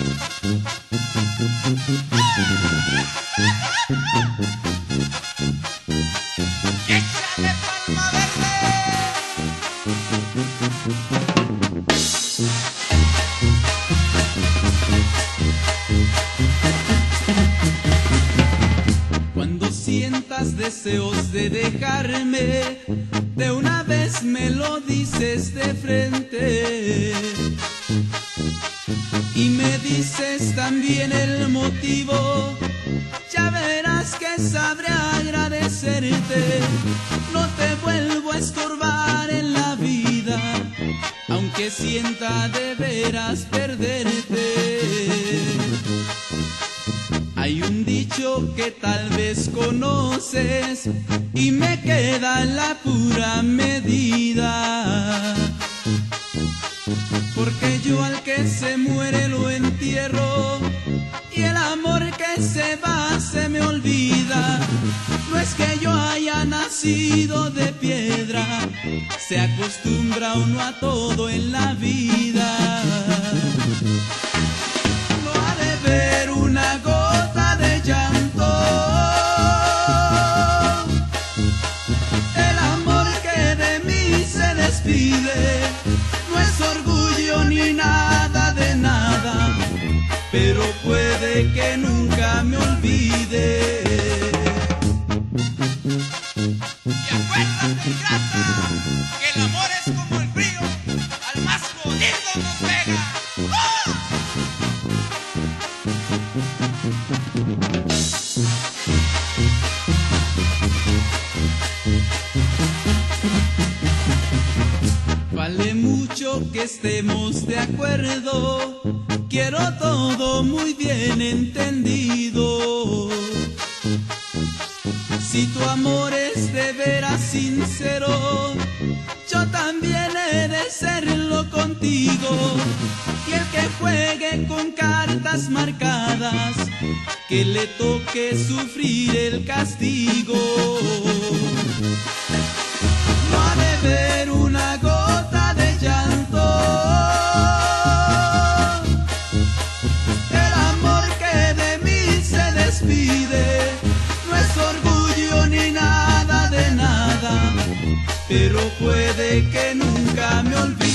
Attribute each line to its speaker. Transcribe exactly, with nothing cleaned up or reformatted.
Speaker 1: ¡Échale palma verde! Cuando sientas deseos de dejarme, de una vez me lo dices de frente. Y me dices también el motivo, ya verás que sabré agradecerte. No te vuelvo a estorbar en la vida, aunque sienta de veras perderte. Hay un dicho que tal vez conoces y me queda en la pura medida, porque yo al que se muere lo entierro y el amor que se va se me olvida. No es que yo haya nacido de piedra, se acostumbra uno a todo en la vida. No ha de ver una gota de llanto, el amor que de mí se despide. No es orgullo ni nada de nada, pero puede que nunca me olvide. Y acuérdate, ingrata, que el amor es como el frío, al más jodido nos pega. ¡Oh! Vale mucho que estemos de acuerdo, quiero todo muy bien entendido. Si tu amor es de veras sincero, yo también he de serlo contigo. Y el que juegue con cartas marcadas, que le toque sufrir el castigo. No ha de ver una gota de llanto, el amor que de mí se despide. No es orgullo ni nada de nada, pero puede que nunca me olvide.